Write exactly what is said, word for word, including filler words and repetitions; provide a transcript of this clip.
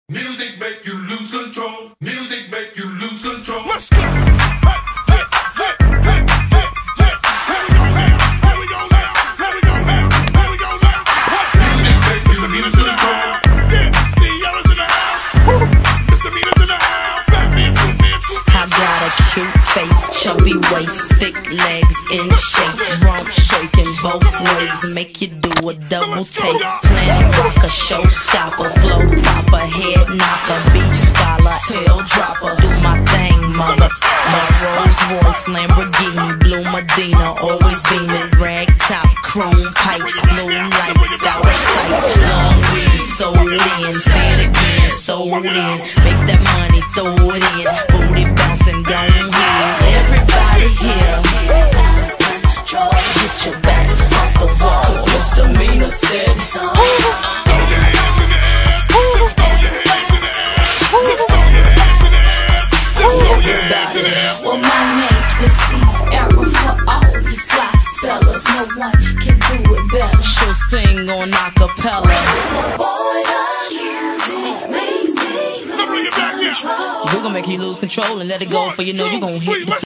Music make you lose control. Music make you lose control. Let's go. Hey, hey, hey, hey, hey, hey. Here we go now. Here we go now. Here we go now. Here we go now. Music make you lose control. Yeah, Sierra's in the house. Misdemeanors in the house. Fat man, scoop man, scoop man. I got a cute face, chubby waist, thick legs in shape, rump shaking both ways, make you do a double take. Planet rocker, showstopper, flow proper, head knocker, beat scholar, tail dropper. Do my thing, mother. My Rolls Royce, Lamborghini, Blue Medina, always beaming, rag top, chrome pipes, blue lights, out of sight. Long weed, sold in, say it again, sold in. Make that money, throw it in, booty bouncing, don't hit. Everybody here, get your backs off the wall, 'cause misdemeanor said so. Well, my name is Sierra for all you fly fellas. No one can do it better. She'll sing on acapella. Boy, the music makes me lose control. We're gonna make you lose control and let it go, for you know you gonna hit the